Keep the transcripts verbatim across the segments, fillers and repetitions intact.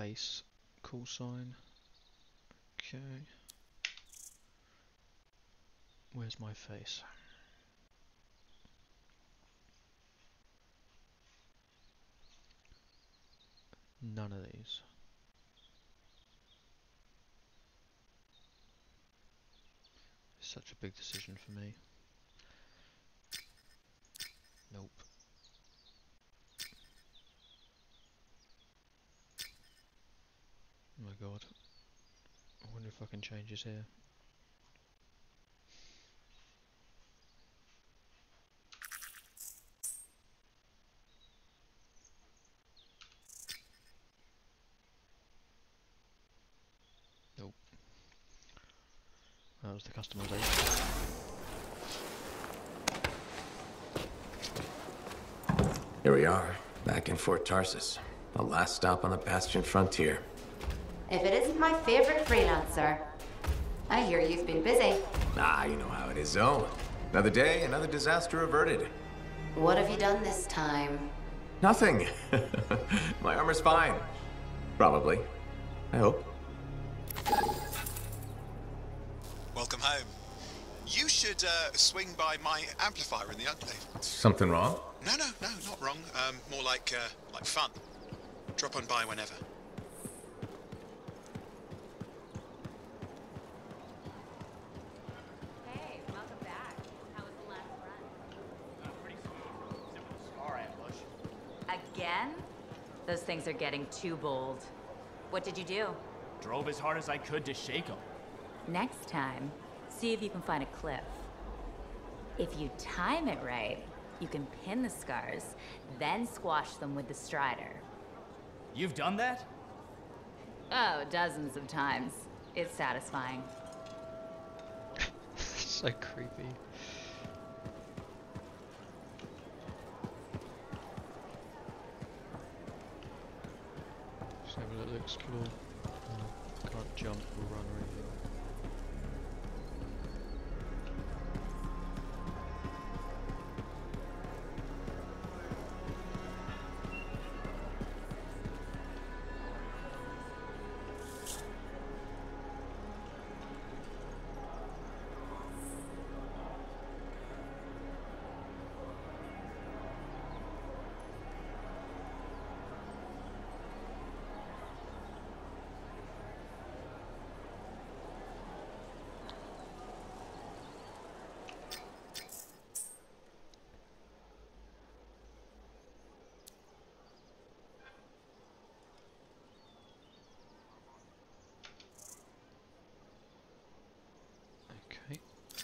face call sign. Okay. Where's my face? None of these. Such a big decision for me. Nope. Oh my god. I wonder if I can change this here. Nope. That was the customization. Here we are, back in Fort Tarsus. The last stop on the Bastion frontier. If it isn't my favorite freelancer. I hear you've been busy. Ah, you know how it is, Zoe. Another day, another disaster averted. What have you done this time? Nothing. My armor's fine. Probably. I hope. Welcome home. You should uh, swing by my amplifier in the Enclave. Something wrong? No, no, no, not wrong. Um, more like, uh, like fun. Drop on by whenever. Hey, welcome back. How was the last run? Uh, pretty smooth, except for the scar ambush. Again? Those things are getting too bold. What did you do? Drove as hard as I could to shake them. Next time, see if you can find a cliff. If you time it right, you can pin the scars, then squash them with the strider. You've done that? Oh, dozens of times. It's satisfying. So creepy. Just have a little explore. Oh, can't jump or run or anything. Okay.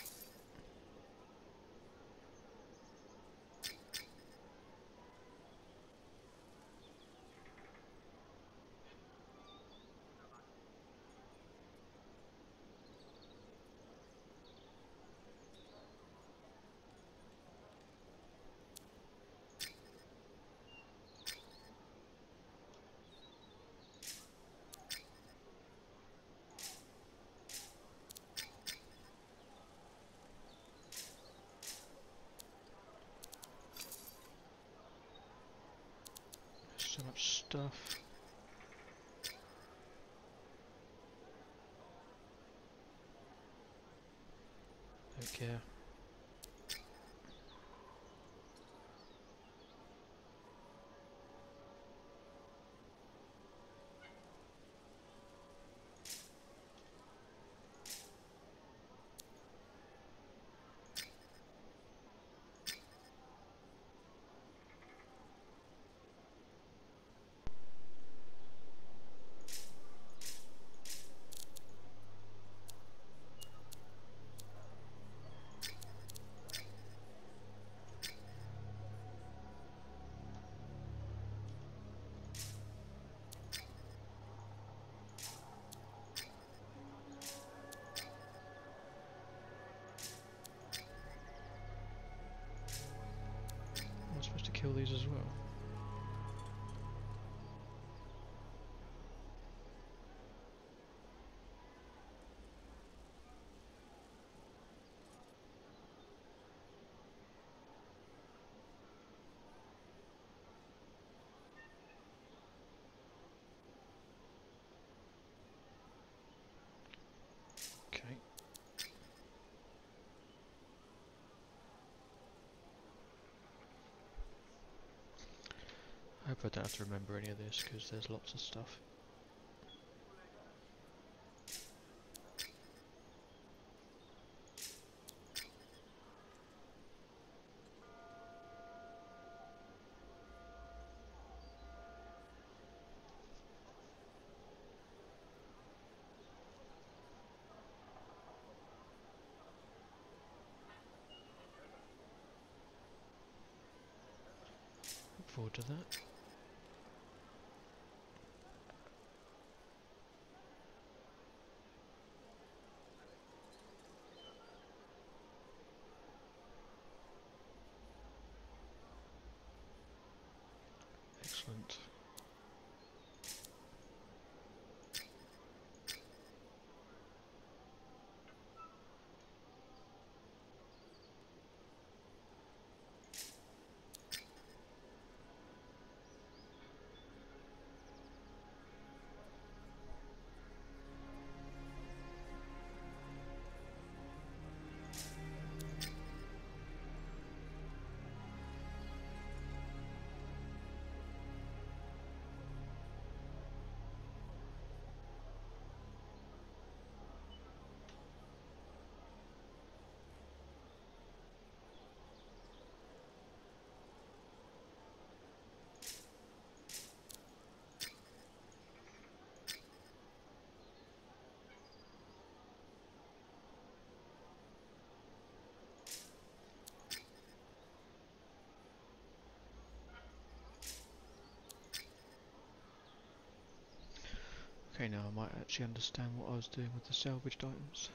So much stuff. Don't care. hope I don't have to remember any of this because there's lots of stuff. Look forward to that. Excellent. Okay, now I might actually understand what I was doing with the salvaged items.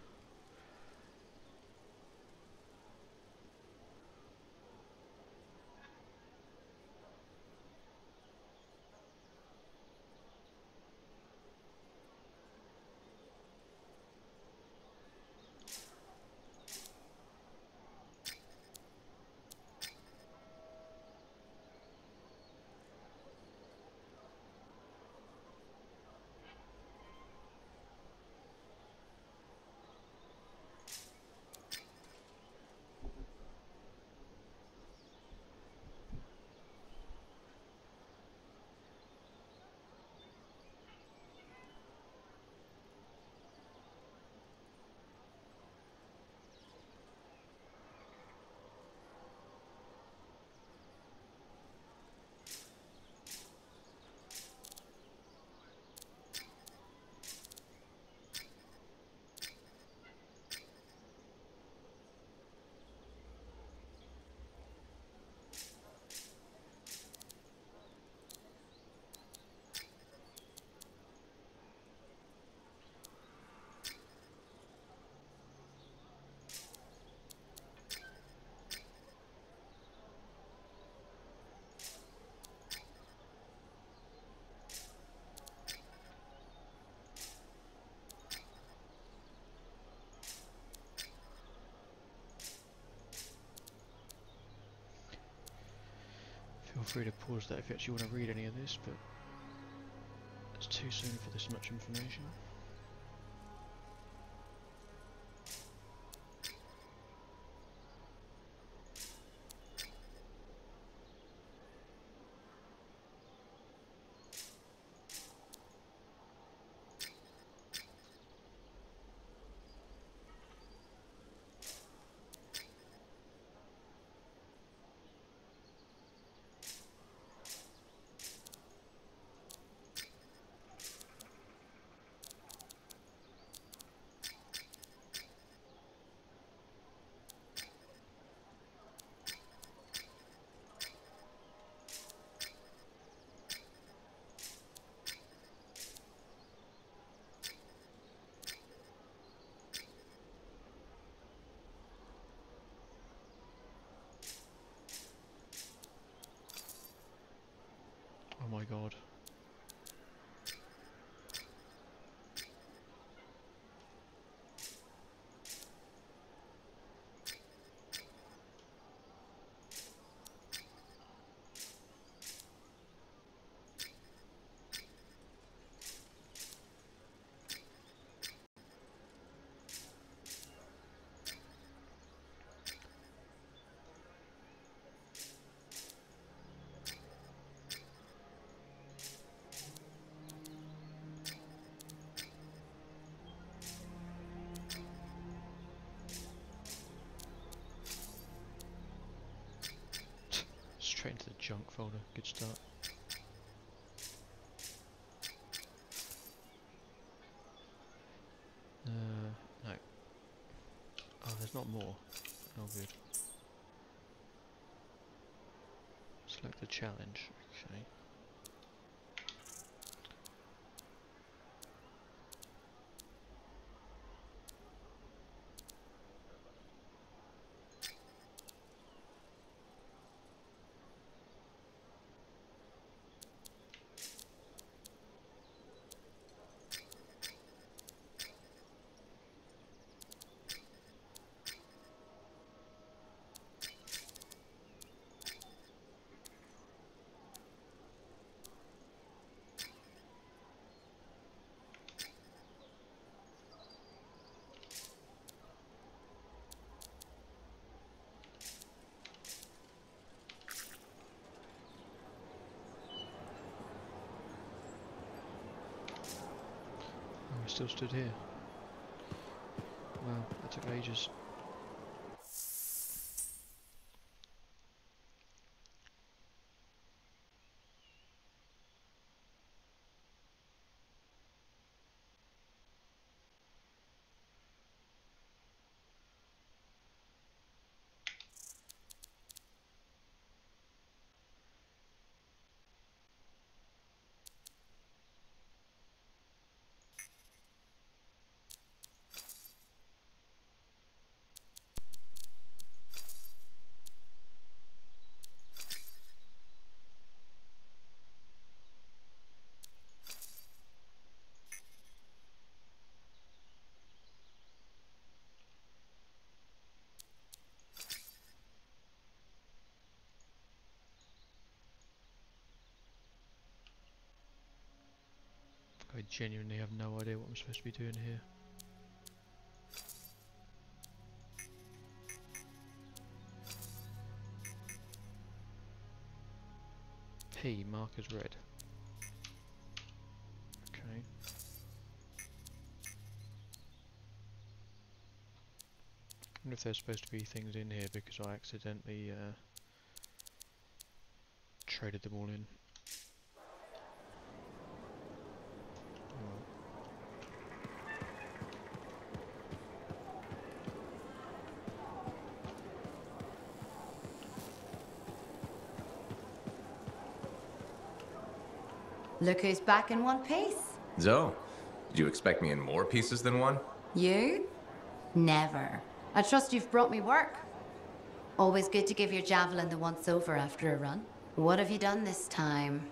Feel free to pause that if you actually want to read any of this, but it's too soon for this much information. folder. Good start. Uh, no. Oh, there's not more. Oh, good. Select the challenge. Okay. I still stood here. Wow, that took ages. I genuinely have no idea what I'm supposed to be doing here. P, mark as red. Okay. I wonder if there's supposed to be things in here because I accidentally uh, traded them all in. Alright. Look who's back in one piece. Zoe, did you expect me in more pieces than one? You? Never. I trust you've brought me work. Always good to give your javelin the once over after a run. What have you done this time?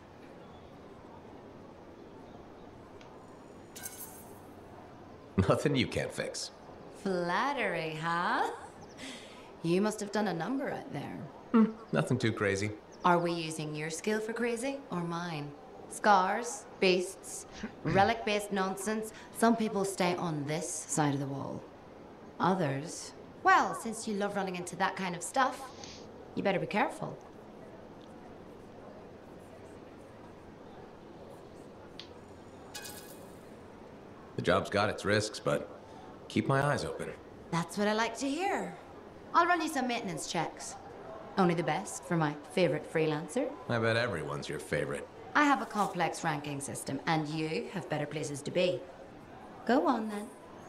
Nothing you can't fix. Flattery, huh? You must have done a number out there. Mm, nothing too crazy. Are we using your skill for crazy or mine? Scars, beasts, relic-based nonsense. Some people stay on this side of the wall. Others, well, since you love running into that kind of stuff, you better be careful. The job's got its risks, but keep my eyes open. That's what I like to hear. I'll run you some maintenance checks. Only the best for my favorite freelancer. I bet everyone's your favorite. I have a complex ranking system, and you have better places to be. Go on, then.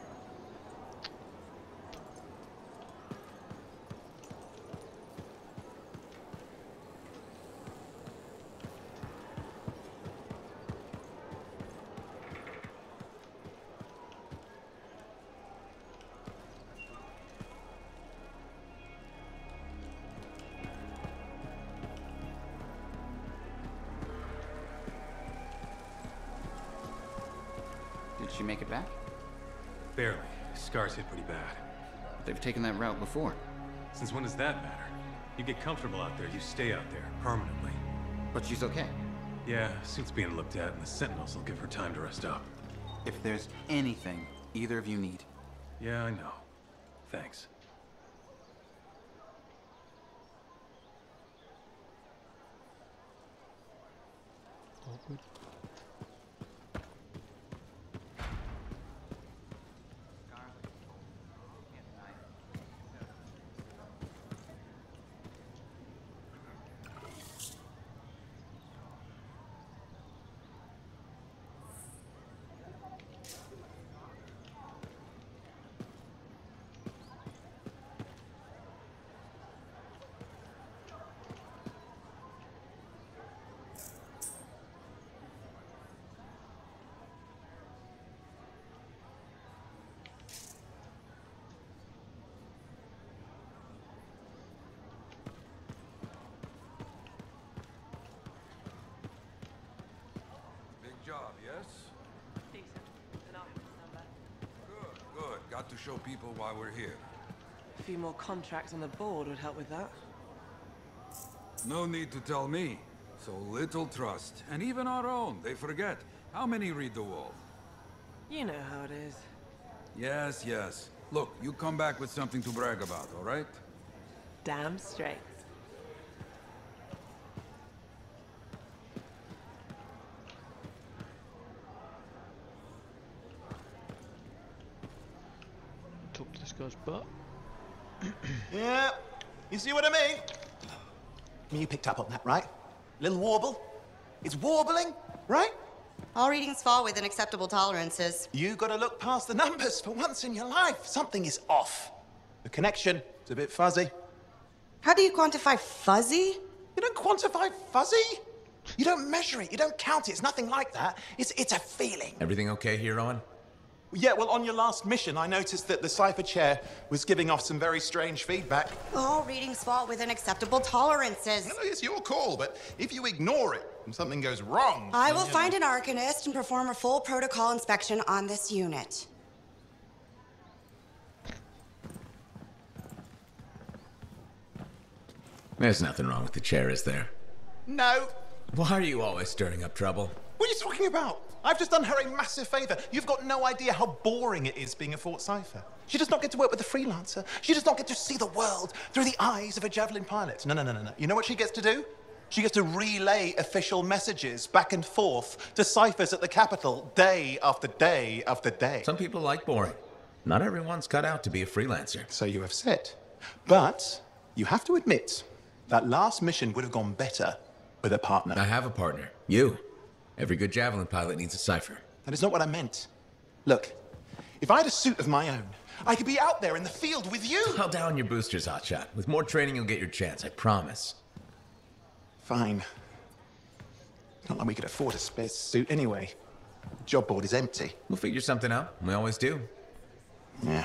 Did she make it back? Barely. Scars hit pretty bad. They've taken that route before. Since when does that matter? You get comfortable out there, you stay out there, permanently. But she's okay. Yeah, suit's being looked at, and the Sentinels will give her time to rest up. If there's anything either of you need. Yeah, I know. Thanks. Awkward. job, yes? Decent. And I'll have his number. Good, good. Got to show people why we're here. A few more contracts on the board would help with that. No need to tell me. So little trust. And even our own, they forget. How many read the wall? You know how it is. Yes, yes. Look, you come back with something to brag about, all right? Damn straight. Talk to this guy's butt. Yeah, you see what I mean? You picked up on that, right? Little warble. It's warbling, right? All readings fall within acceptable tolerances. You gotta look past the numbers for once in your life. Something is off. The connection is a bit fuzzy. How do you quantify fuzzy? You don't quantify fuzzy? You don't measure it, you don't count it, it's nothing like that. It's, it's a feeling. Everything okay here, Owen? Yeah, well, on your last mission, I noticed that the Cypher Chair was giving off some very strange feedback. All readings fall within acceptable tolerances. No, it's your call, but if you ignore it and something goes wrong... I will find an Arcanist and perform a full protocol inspection on this unit. There's nothing wrong with the chair, is there? No. Why are you always stirring up trouble? What are you talking about? I've just done her a massive favor. You've got no idea how boring it is being a Fort Cypher. She does not get to work with a freelancer. She does not get to see the world through the eyes of a Javelin pilot. No, no, no, no, no. You know what she gets to do? She gets to relay official messages back and forth to Cyphers at the Capitol day after day after day. Some people like boring. Not everyone's cut out to be a freelancer. So you have said. But you have to admit, that last mission would have gone better with a partner. I have a partner. You. Every good Javelin pilot needs a Cypher. That is not what I meant. Look, if I had a suit of my own, I could be out there in the field with you. Dial down your boosters, Hotshot. With more training, you'll get your chance, I promise. Fine. Not like we could afford a spare suit anyway. The job board is empty. We'll figure something out. We always do. Yeah.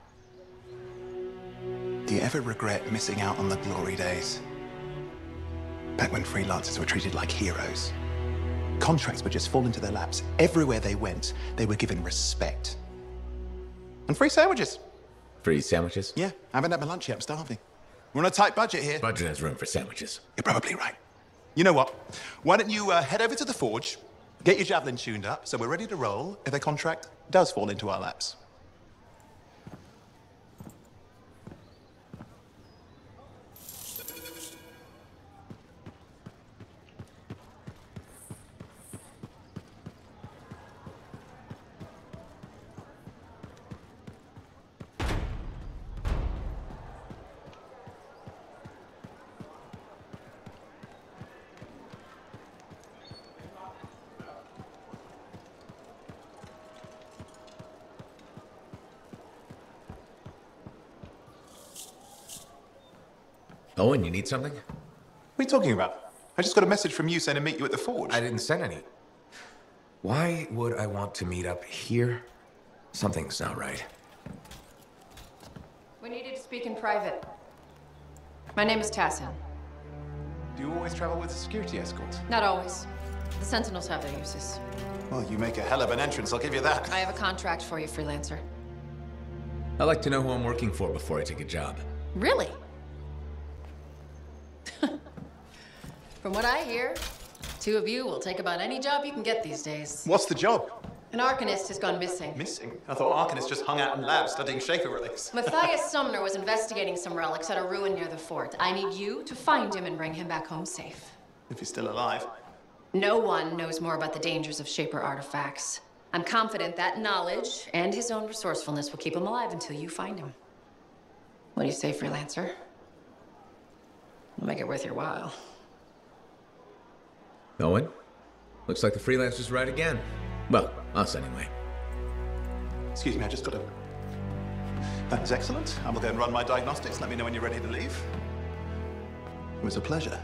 Do you ever regret missing out on the glory days? Back when freelancers were treated like heroes. Contracts would just fall into their laps. Everywhere they went, they were given respect. And free sandwiches. Free sandwiches? Yeah, I haven't had my lunch yet. I'm starving. We're on a tight budget here. Budget has room for sandwiches. You're probably right. You know what? Why don't you uh, head over to the forge, get your Javelin tuned up, so we're ready to roll if a contract does fall into our laps. Owen, you need something? What are you talking about? I just got a message from you saying to meet you at the forge. I didn't send any. Why would I want to meet up here? Something's not right. We needed to speak in private. My name is Tassin. Do you always travel with a security escort? Not always. The Sentinels have their uses. Well, you make a hell of an entrance, I'll give you that. I have a contract for you, freelancer. I like to know who I'm working for before I take a job. Really? From what I hear, two of you will take about any job you can get these days. What's the job? An Arcanist has gone missing. Missing? I thought Arcanists just hung out in labs studying Shaper relics. Matthias Sumner was investigating some relics at a ruin near the fort. I need you to find him and bring him back home safe. If he's still alive. No one knows more about the dangers of Shaper artifacts. I'm confident that knowledge and his own resourcefulness will keep him alive until you find him. What do you say, freelancer? We'll make it worth your while. Owen? Looks like the freelancer's right again. Well, us anyway. Excuse me, I just got to... That is excellent. I will go and run my diagnostics. Let me know when you're ready to leave. It was a pleasure.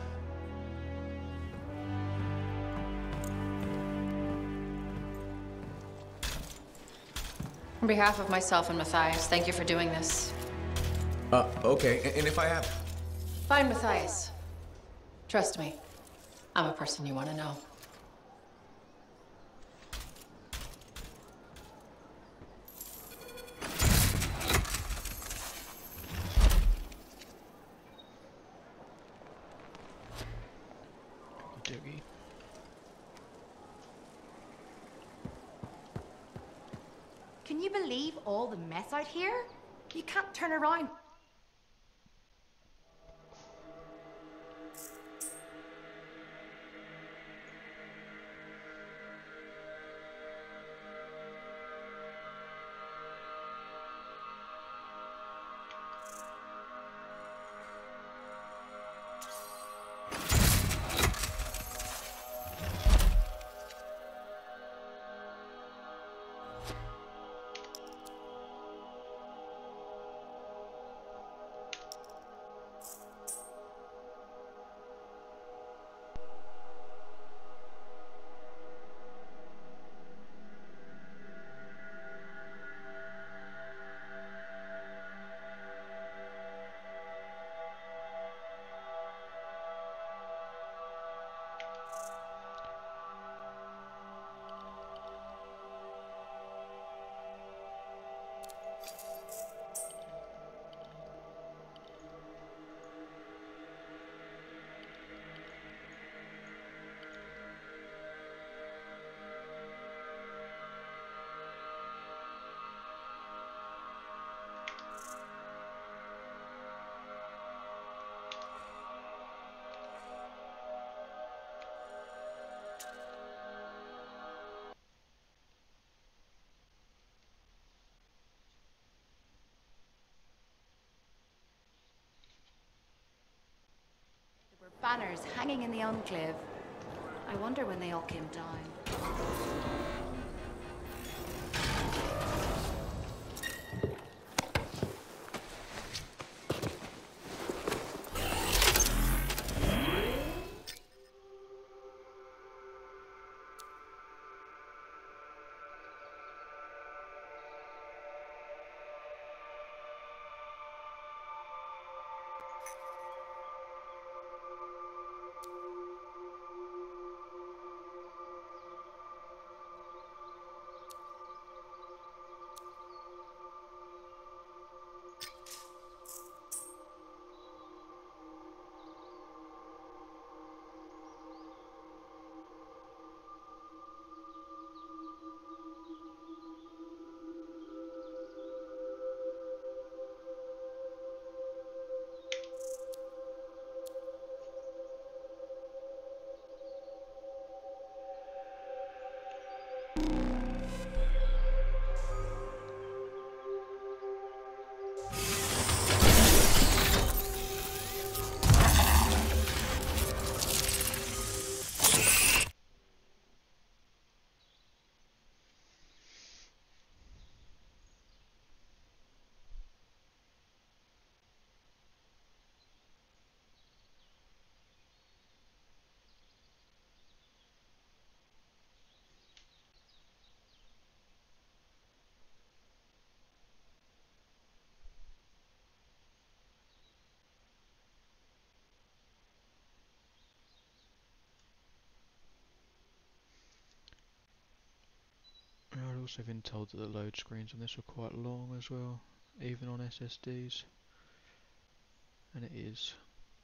On behalf of myself and Matthias, thank you for doing this. Uh, okay. And if I have... Find Matthias. Trust me. I'm a person you want to know. you believe all the mess out here? You can't turn around. There were banners hanging in the enclave. I wonder when they all came down. I've also been told that the load screens on this are quite long as well, even on S S Ds, and it is.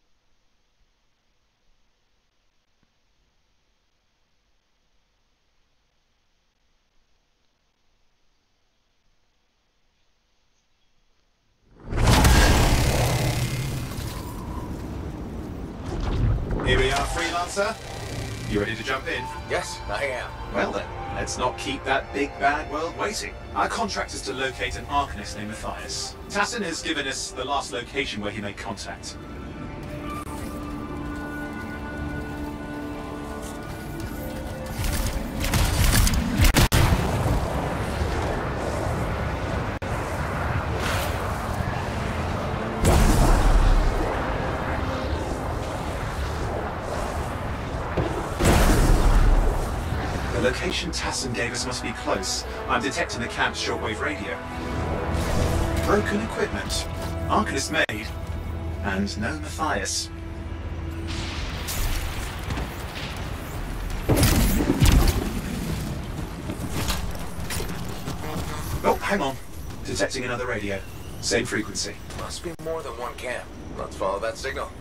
Here we are, Freelancer. You ready to jump in? Yes, I am. Well then, let's not keep that big bad world waiting. Our contract is to locate an Arcanist named Matthias. Tassin has given us the last location where he made contact. The location Tassin gave us must be close. I'm detecting the camp's shortwave radio. Broken equipment. Arcanist made. And no Matthias. Oh, hang on. Detecting another radio. Same frequency. Must be more than one camp. Let's follow that signal.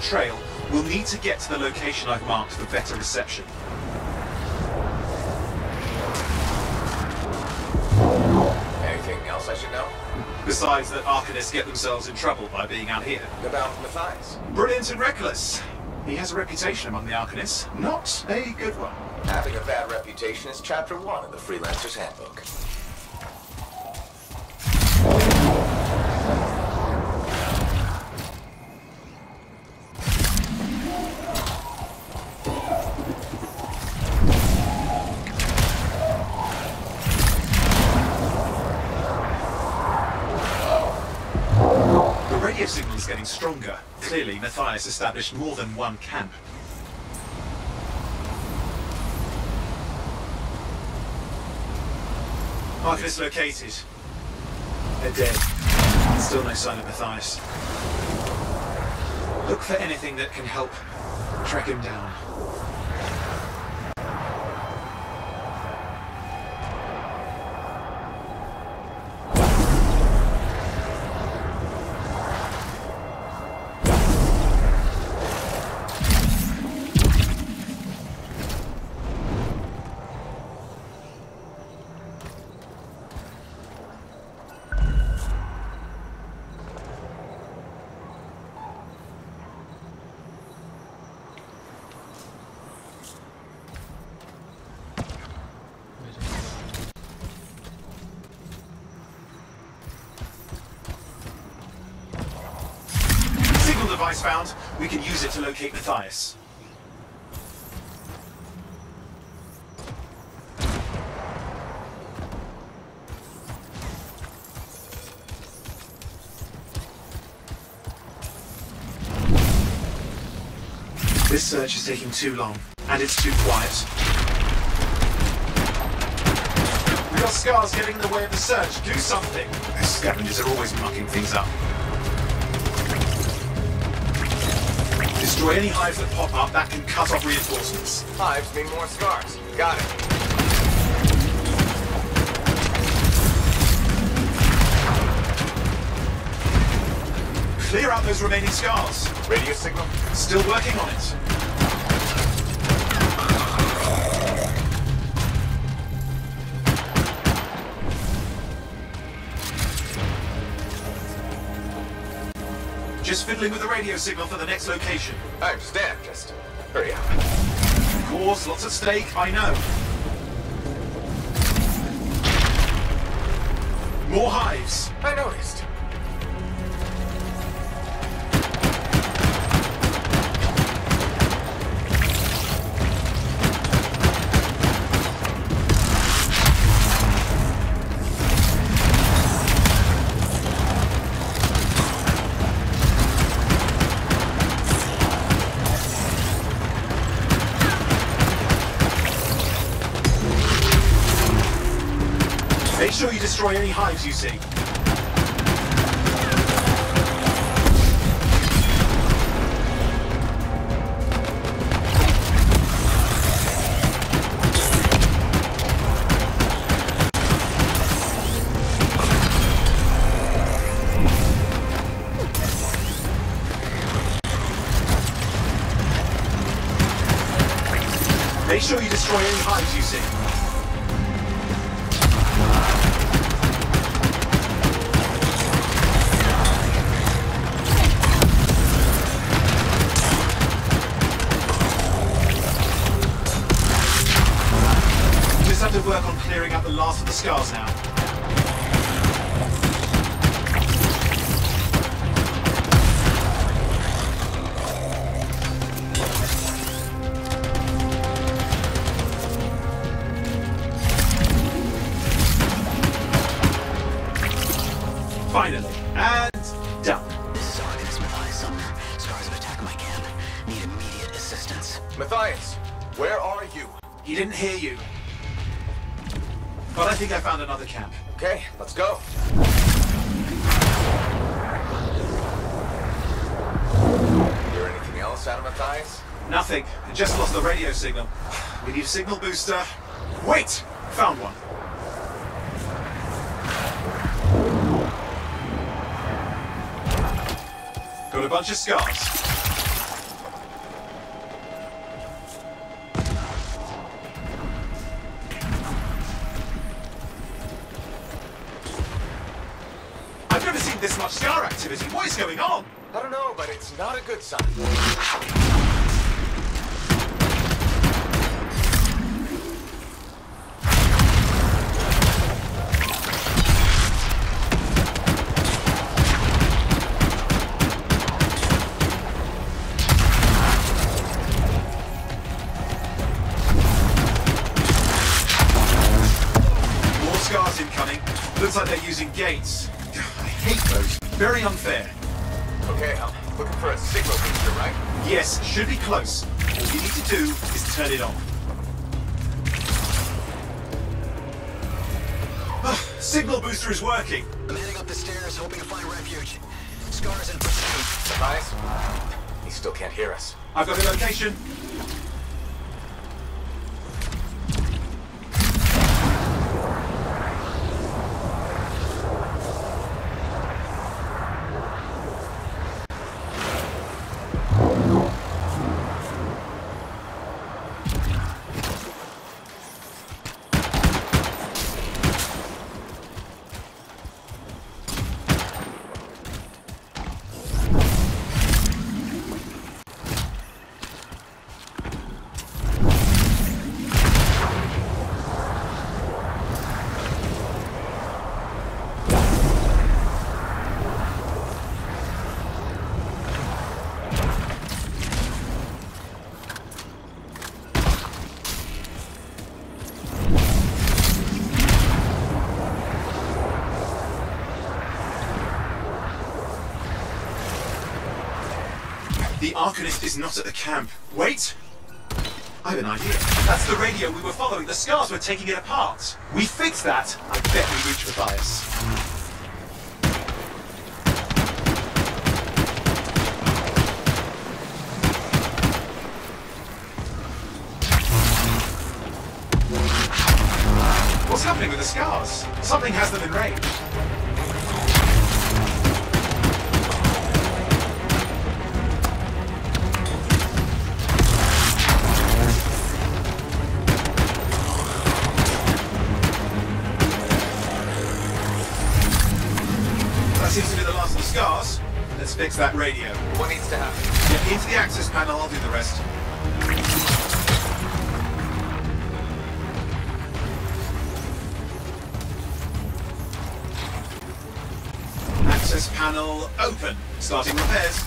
trail, we'll need to get to the location I've marked for better reception. Anything else I should know? Besides that Arcanists get themselves in trouble by being out here. About Matthias? Brilliant and reckless. He has a reputation among the Arcanists. Not a good one. Having a bad reputation is chapter one of the Freelancer's Handbook. The radio signal is getting stronger. Clearly, Matthias established more than one camp. Arcanist located. They're dead. Still no sign of Matthias. Look for anything that can help track him down. Device found. We can use it to locate Matthias. This search is taking too long, and it's too quiet. We've got scars getting in the way of the search. Do something. These scavengers are always mucking things up. Destroy any hives that pop up, that can cut off reinforcements. Hives mean more scars. Got it. Clear out those remaining scars. Radio signal? Still working on it. Just fiddling with the radio signal for the next location. I understand, just hurry up. Of course, lots at stake, I know. More hives. I noticed. Make sure you destroy any hives you see. Make sure you destroy any hives you see. Just have to work on clearing out the last of the scars now. Finally, and done. This is Arcanist Matthias Sumner. Scars have attacked my camp. Need immediate assistance. Matthias, where are you? He didn't hear you. But I think I found another camp. Okay, let's go. Hear anything else out of Matthias? Nothing. I just lost the radio signal. We need a signal booster. Wait! Found one. Got a bunch of scars. seen this much scar activity. What is going on? I don't know, but it's not a good sign. Scars incoming. Looks like they're using gates. I hate those. Very unfair. Okay, I'm looking for a signal booster, right? Yes, should be close. All you need to do is turn it on. Signal booster is working. I'm heading up the stairs, hoping to find refuge. Scars in pursuit. Matthias? He still can't hear us. I've got a location. The Arcanist is not at the camp. Wait! I have an idea. That's the radio we were following. The scars were taking it apart. We fix that. I bet we reach Matthias. What's happening with the scars? Something has them enraged. That seems to be the last of the scars. Let's fix that radio. What needs to happen? Get into the access panel, I'll do the rest. Access panel open. Starting repairs.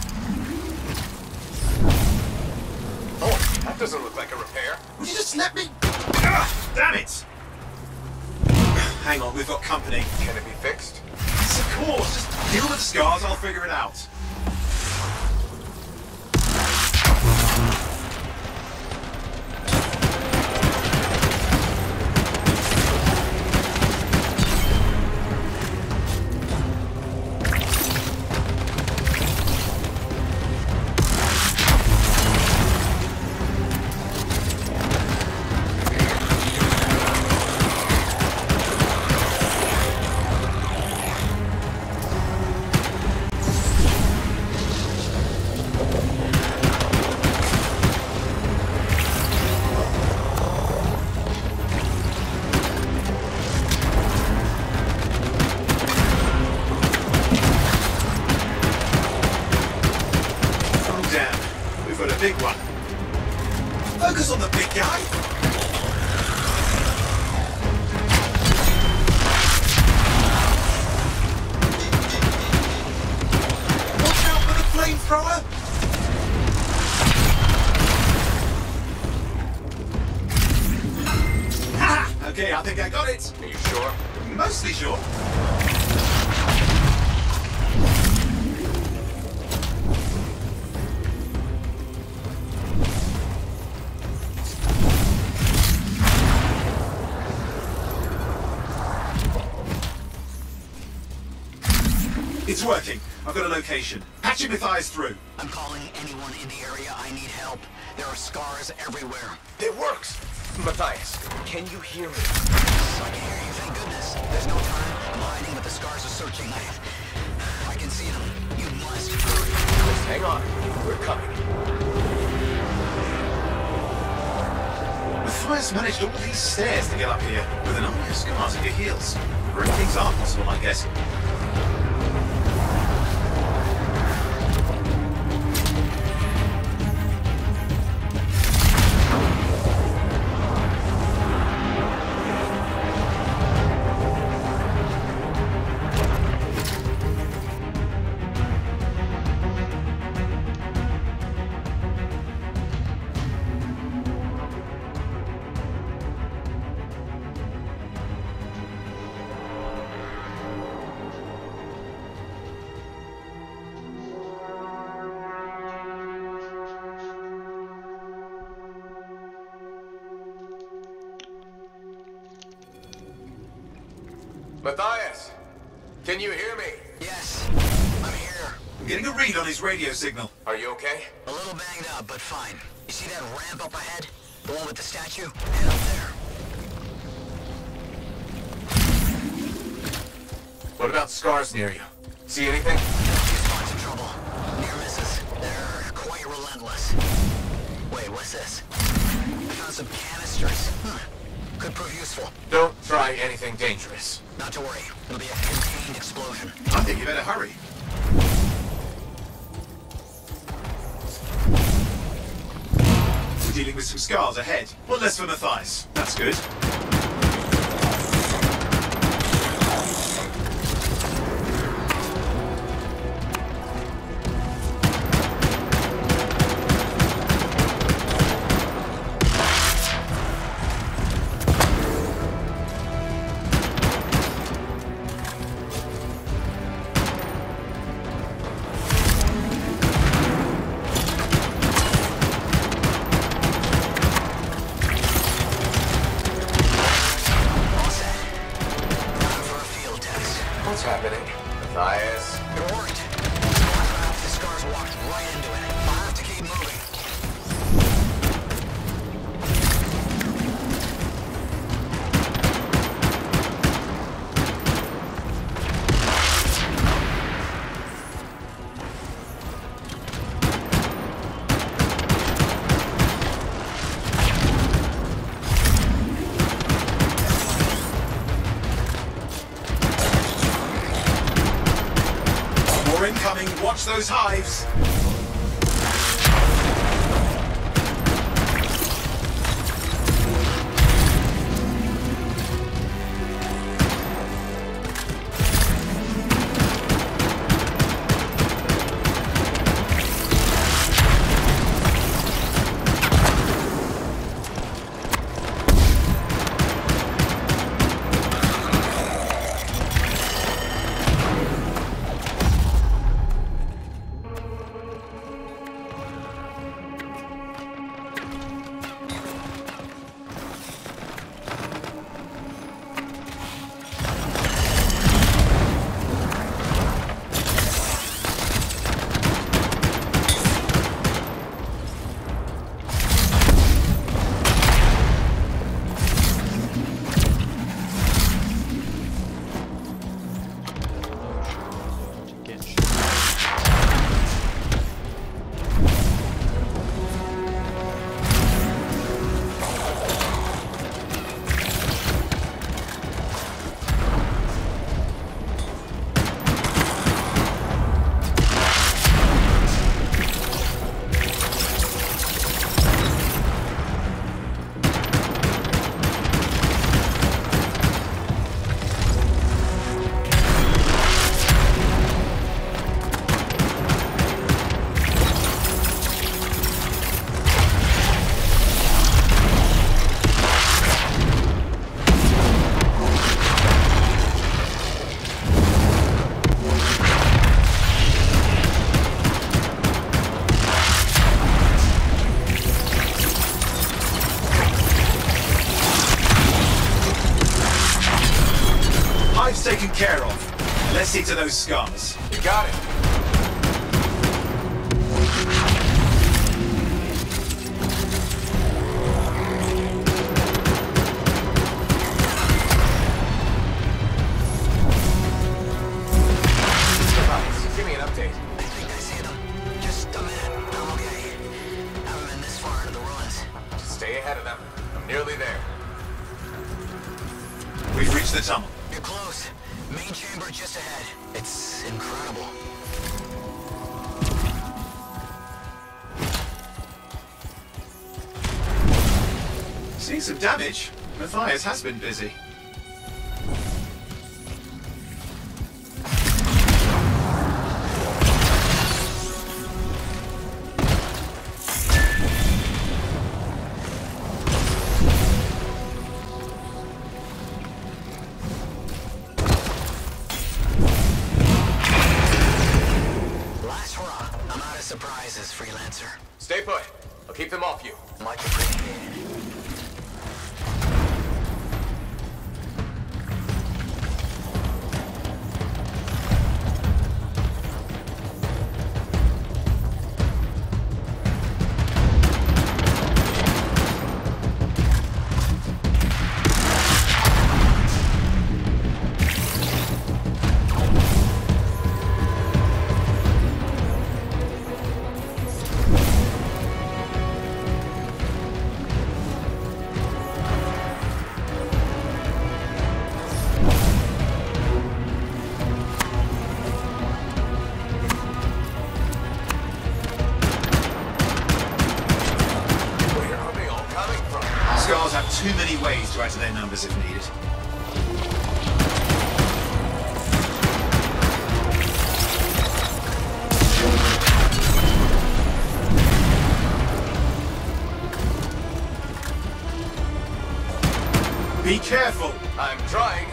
Oh, that doesn't look like a repair. Would you just let me? Ah, damn it! Hang on, we've got company. Can it be fixed? Yes, of course. Just deal with the scars, I'll figure it out. Big one. Focus on the big guy. Watch out for the flamethrower. Ah, okay, I think I got it. Are you sure? Mostly sure. It's working. I've got a location. Patching Matthias through. I'm calling anyone in the area. I need help. There are scars everywhere. It works! Matthias, can you hear me? I can hear you, thank goodness. There's no time. I'm hiding, but the scars are searching. I, I can see them. You must hurry. Just hang on. We're coming. Matthias managed all these stairs to get up here with an army of scars at your heels. Great things are possible, I guess. Matthias, can you hear me? Yes, I'm here. I'm getting a read on his radio signal. Are you okay? A little banged up, but fine. You see that ramp up ahead? The one with the statue? Head up there. What about scars near you? See anything? These spots of trouble. Near misses. They're quite relentless. Wait, what's this? I found some canisters. Hmm. Could prove useful. Don't try anything dangerous. Not to worry. It'll be a contained explosion. I think you better hurry. We're dealing with some scars ahead. One less for Matthias. That's good. What's happening? Matthias? It worked. The scars walked right into it. I'll have to keep moving. More incoming. Watch those hives. Hive's taken care of. Let's see to those scars. You got it. Matthias, give me an update. I think I see them. Just a minute. I'm okay. Haven't been this far into the ruins. Just stay ahead of them. I'm nearly there. We've reached the tunnel. You're close. Main chamber just ahead. It's incredible. Seeing some damage. Matthias has been busy. Last hurrah. I'm out of surprises, freelancer. Stay put. I'll keep them off you. Much appreciated. numbers if needed. Be careful! I'm trying.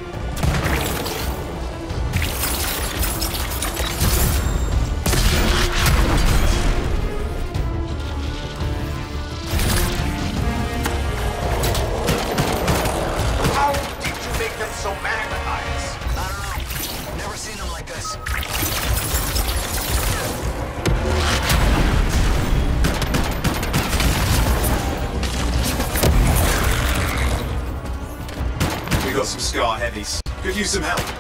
How did you make them so magnetized? I don't know. Never seen them like this. We got some Scar heavies. Could use some help.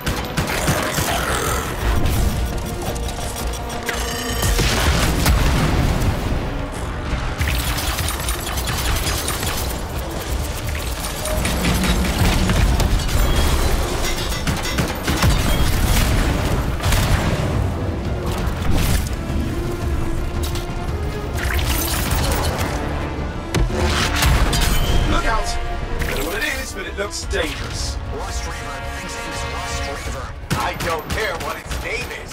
Look out! I don't know what it is, but it looks dangerous. Rust Reaver. Thing's name is Rust Reaver. I don't care what its name is.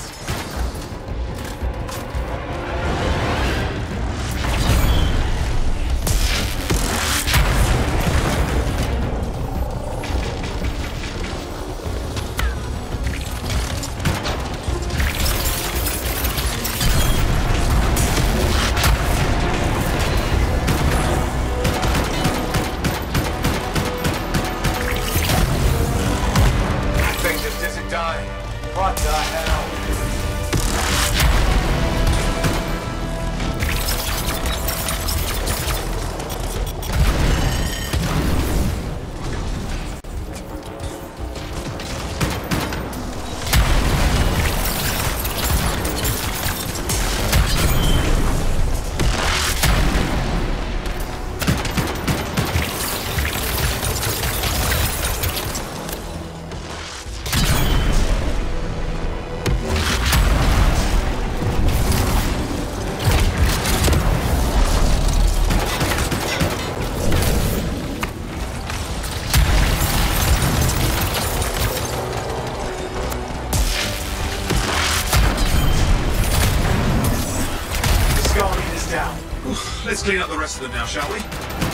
That thing just isn't dying. What the hell? The Scar leader's down. Oof, let's clean up the rest of them now, shall we?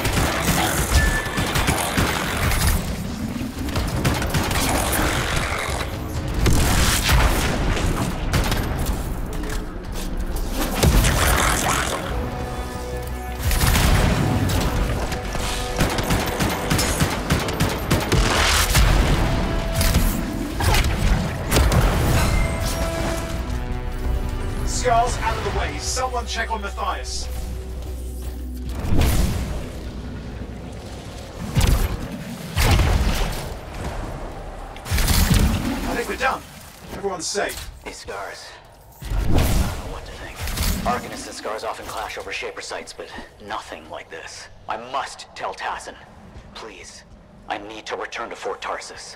Scar's out of the way. Someone check on Matthias. I think we're done. Everyone's safe. These scars. I don't know what to think. Arcanists and scars often clash over Shaper sites, but nothing like this. I must tell Tassin. Please. I need to return to Fort Tarsus.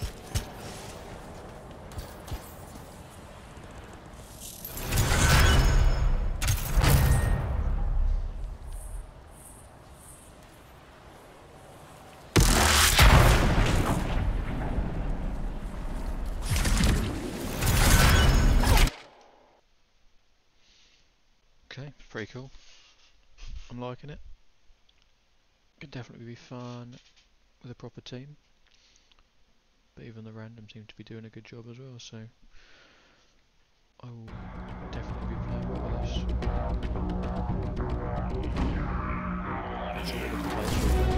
Okay, pretty cool. I'm liking it. Could definitely be fun with a proper team. But even the random seem to be doing a good job as well, so I will definitely be playing more of this. Let's see what the place will be.